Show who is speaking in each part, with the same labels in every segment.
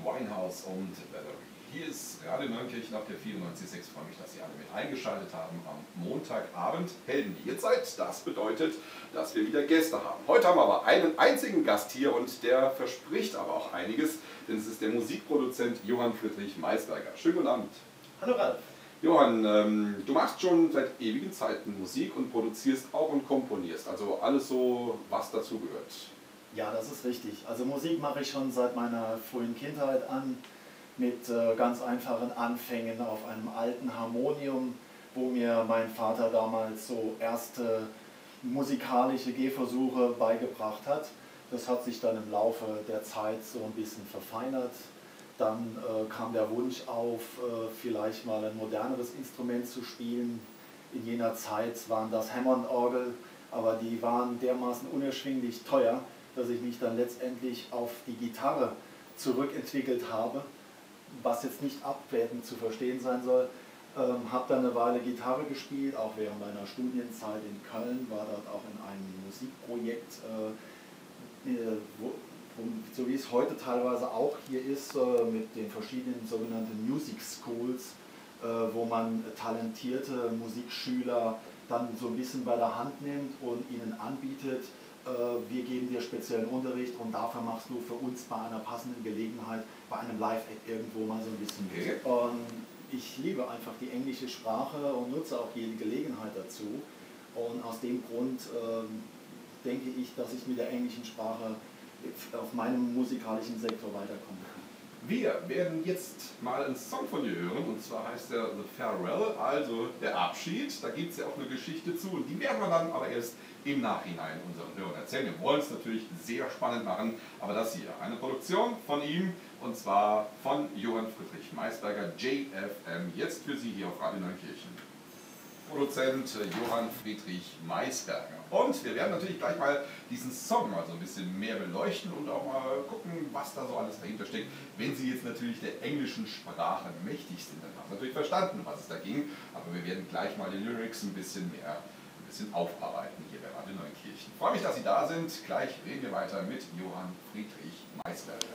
Speaker 1: Winehouse und Valerie. Hier ist Radio Neunkirchen auf der 94.6. Ich freue mich, dass Sie alle mit eingeschaltet haben am Montagabend. Helden, die ihr seid, das bedeutet, dass wir wieder Gäste haben. Heute haben wir aber einen einzigen Gast hier und der verspricht aber auch einiges, denn es ist der Musikproduzent Johann Friedrich Maisberger. Schönen guten Abend.
Speaker 2: Hallo Ralf.
Speaker 1: Johann, du machst schon seit ewigen Zeiten Musik und produzierst auch und komponierst, also alles so, was dazu gehört.
Speaker 2: Ja, das ist richtig. Also Musik mache ich schon seit meiner frühen Kindheit an, mit ganz einfachen Anfängen auf einem alten Harmonium, wo mir mein Vater damals so erste musikalische Gehversuche beigebracht hat. Das hat sich dann im Laufe der Zeit so ein bisschen verfeinert. Dann kam der Wunsch auf, vielleicht mal ein moderneres Instrument zu spielen. In jener Zeit waren das Hammond-Orgel, aber die waren dermaßen unerschwinglich teuer, dass ich mich dann letztendlich auf die Gitarre zurückentwickelt habe, was jetzt nicht abwertend zu verstehen sein soll. Habe dann eine Weile Gitarre gespielt, auch während meiner Studienzeit in Köln, war dort auch in einem Musikprojekt, so wie es heute teilweise auch hier ist, mit den verschiedenen sogenannten Music Schools, wo man talentierte Musikschüler dann so ein bisschen bei der Hand nimmt und ihnen anbietet, wir geben dir speziellen Unterricht und dafür machst du für uns bei einer passenden Gelegenheit, bei einem Live-Act irgendwo mal so ein bisschen Musik. Und ich liebe einfach die englische Sprache und nutze auch jede Gelegenheit dazu. Und aus dem Grund denke ich, dass ich mit der englischen Sprache auf meinem musikalischen Sektor weiterkommen kann.
Speaker 1: Wir werden jetzt mal einen Song von dir hören, und zwar heißt der The Farewell, also der Abschied. Da gibt es ja auch eine Geschichte zu und die werden wir dann aber erst im Nachhinein unseren Hörern erzählen. Wir wollen es natürlich sehr spannend machen, aber das hier, eine Produktion von ihm, und zwar von Johann Friedrich Maisberger, JFM, jetzt für Sie hier auf Radio Neunkirchen. Produzent Johann Friedrich Maisberger. Und wir werden natürlich gleich mal diesen Song mal so ein bisschen mehr beleuchten und auch mal gucken, was da so alles dahinter steckt. Wenn Sie jetzt natürlich der englischen Sprache mächtig sind, dann haben Sie natürlich verstanden, was es da ging. Aber wir werden gleich mal die Lyrics ein bisschen aufarbeiten hier bei Radio Neunkirchen. Ich freue mich, dass Sie da sind. Gleich reden wir weiter mit Johann Friedrich Maisberger.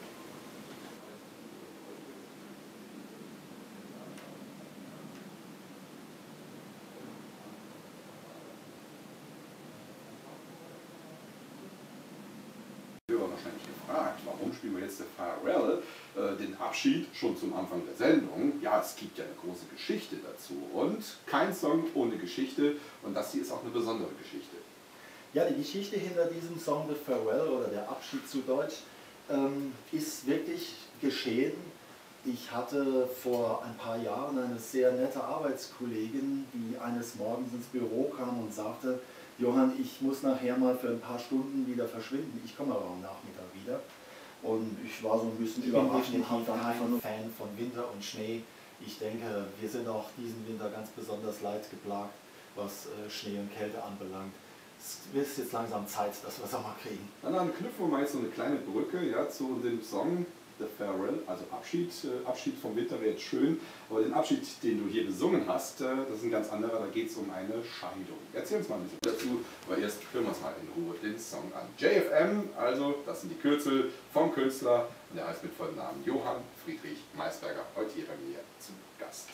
Speaker 1: Wahrscheinlich gefragt, warum spielen wir jetzt The Farewell, den Abschied, schon zum Anfang der Sendung. Ja, es gibt ja eine große Geschichte dazu und kein Song ohne Geschichte, und das hier ist auch eine besondere Geschichte.
Speaker 2: Ja, die Geschichte hinter diesem Song The Farewell oder der Abschied zu Deutsch ist wirklich geschehen. Ich hatte vor ein paar Jahren eine sehr nette Arbeitskollegin, die eines Morgens ins Büro kam und sagte: Johann, ich muss nachher mal für ein paar Stunden wieder verschwinden, ich komme aber am Nachmittag wieder. Und ich war so ein bisschen überrascht, ich bin kein Fan von Winter und Schnee. Ich denke, wir sind auch diesen Winter ganz besonders leidgeplagt, was Schnee und Kälte anbelangt. Es ist jetzt langsam Zeit, dass wir Sommer kriegen.
Speaker 1: Dann knüpfen wir mal jetzt so eine kleine Brücke, ja, zu dem Song The Farewell, also Abschied. Abschied vom Winter wäre jetzt schön, aber den Abschied, den du hier besungen hast, das ist ein ganz anderer, da geht es um eine Scheidung. Erzähl uns mal ein bisschen dazu, aber erst hören wir uns mal in Ruhe den Song an. JFM, also das sind die Kürzel vom Künstler, und der heißt mit vollem Namen Johann Friedrich Maisberger, heute hier bei mir zu Gast.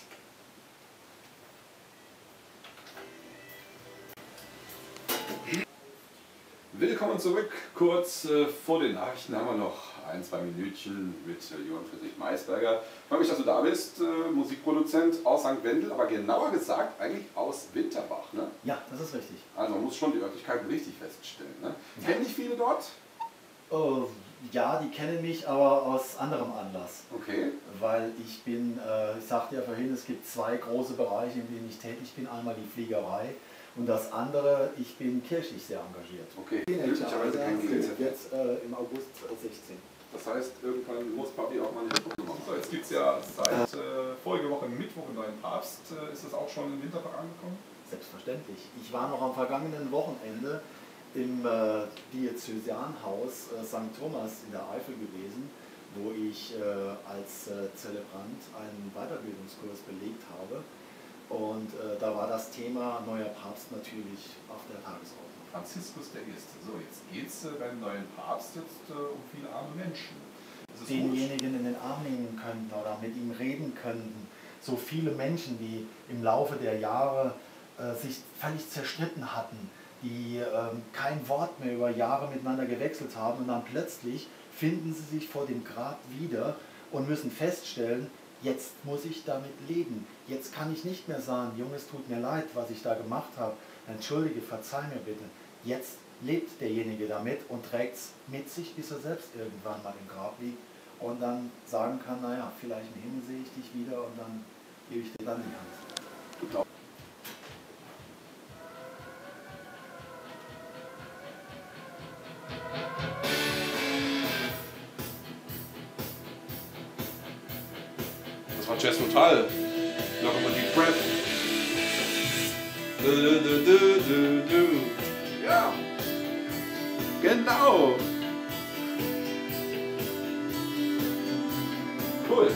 Speaker 1: Willkommen zurück. Kurz vor den Nachrichten haben wir noch ein, zwei Minütchen mit Johann Friedrich Maisberger. Ich freue mich, dass du da bist, Musikproduzent aus St. Wendel, aber genauer gesagt eigentlich aus Winterbach, ne?
Speaker 2: Ja, das ist richtig.
Speaker 1: Also man muss schon die Örtlichkeiten richtig feststellen, ne? Ja. Kennen dich viele dort?
Speaker 2: Ja, die kennen mich, aber aus anderem Anlass.
Speaker 1: Okay.
Speaker 2: Weil ich bin, ich sagte ja vorhin, es gibt zwei große Bereiche, in denen ich tätig bin. Einmal die Fliegerei und das andere, ich bin kirchlich sehr engagiert.
Speaker 1: Okay, glücklicherweise kein GZ.
Speaker 2: Jetzt im August 16.
Speaker 1: Das heißt, irgendwann muss Papi auch mal eine Hilfe machen. So, jetzt gibt es ja seit vorige Woche Mittwoch einen neuen Papst. Ist das auch schon in Winterbach angekommen?
Speaker 2: Selbstverständlich. Ich war noch am vergangenen Wochenende im Diözesanhaus St. Thomas in der Eifel gewesen, wo ich als Zelebrant einen Weiterbildungskurs belegt habe. Und da war das Thema neuer Papst natürlich auf der Tagesordnung.
Speaker 1: Franziskus I. So, jetzt geht es beim neuen Papst um viele arme Menschen. Es
Speaker 2: denjenigen in den Arm nehmen könnten oder mit ihm reden könnten. So viele Menschen, die im Laufe der Jahre sich völlig zerstritten hatten, die kein Wort mehr über Jahre miteinander gewechselt haben und dann plötzlich finden sie sich vor dem Grab wieder und müssen feststellen, jetzt muss ich damit leben. Jetzt kann ich nicht mehr sagen, Junges, tut mir leid, was ich da gemacht habe. Entschuldige, verzeih mir bitte. Jetzt lebt derjenige damit und trägt es mit sich, bis er selbst irgendwann mal im Grab liegt und dann sagen kann, naja, vielleicht im Himmel sehe ich dich wieder und dann gebe ich dir dann die Hand.
Speaker 1: Das war Jethro Tull. Noch immer die Breath. Ja, genau. Cool.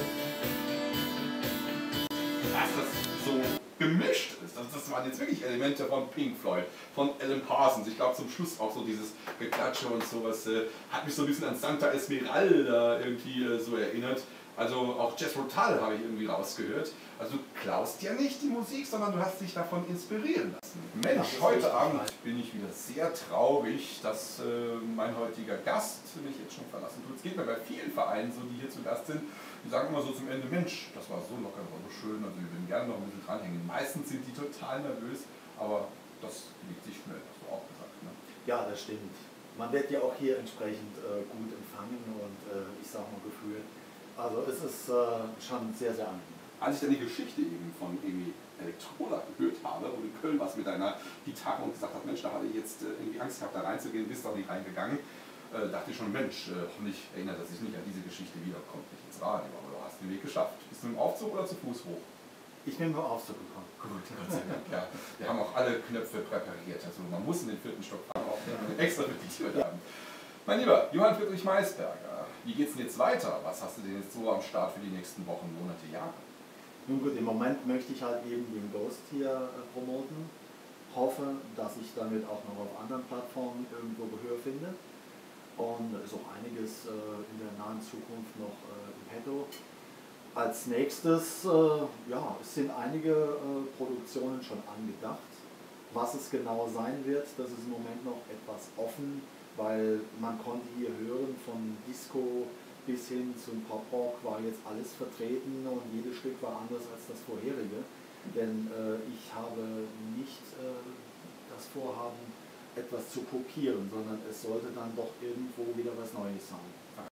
Speaker 1: Dass das so gemischt ist. Das waren jetzt wirklich Elemente von Pink Floyd, von Alan Parsons. Ich glaube zum Schluss auch so dieses Geklatsche und sowas. Hat mich so ein bisschen an Santa Esmeralda irgendwie so erinnert. Also auch Jethro Tull habe ich irgendwie rausgehört. Also du klaust ja nicht die Musik, sondern du hast dich davon inspirieren lassen. Mensch, heute Abend bin ich wieder sehr traurig, dass mein heutiger Gast mich jetzt schon verlassen tut. Es geht mir bei vielen Vereinen so, die hier zu Gast sind. Die sagen immer so zum Ende, Mensch, das war so locker, das war so schön, also wir würden gerne noch ein bisschen dranhängen. Meistens sind die total nervös, aber das liegt sich schnell, hast du auch gesagt. Ne?
Speaker 2: Ja, das stimmt. Man wird ja auch hier entsprechend gut empfangen und ich sage mal gefühlt. Also es ist schon sehr, sehr angenehm.
Speaker 1: Als ich dann die Geschichte eben von Emi Elektrola gehört habe, wo du in Köln warst mit deiner Gitarre und gesagt hast, Mensch, da hatte ich jetzt irgendwie Angst gehabt, da reinzugehen, bist doch nicht reingegangen, dachte ich schon, Mensch, hoffentlich erinnert er sich nicht an diese Geschichte wieder, kommt nicht ins Radio, aber du hast den Weg geschafft. Bist du im Aufzug oder zu Fuß hoch?
Speaker 2: Ich bin im Aufzug gekommen.
Speaker 1: Gut, Gott sei Dank, ja. Wir haben auch alle Knöpfe präpariert, also man muss in den 4. Stock fahren, auch extra für die Tür haben. Mein lieber Johann Friedrich Maisberger, wie geht's denn jetzt weiter? Was hast du denn jetzt so am Start für die nächsten Wochen, Monate, Jahre?
Speaker 2: Nun gut, im Moment möchte ich halt eben den Ghost hier promoten. Hoffe, dass ich damit auch noch auf anderen Plattformen irgendwo Gehör finde. Und da ist auch einiges in der nahen Zukunft noch im Petto. Als nächstes, ja, es sind einige Produktionen schon angedacht. Was es genau sein wird, das ist im Moment noch etwas offen, weil man konnte hier hören, von Disco bis hin zum Pop-Rock war jetzt alles vertreten und jedes Stück war anders als das vorherige. Denn ich habe nicht das Vorhaben, etwas zu kopieren, sondern es sollte dann doch irgendwo wieder was Neues sein.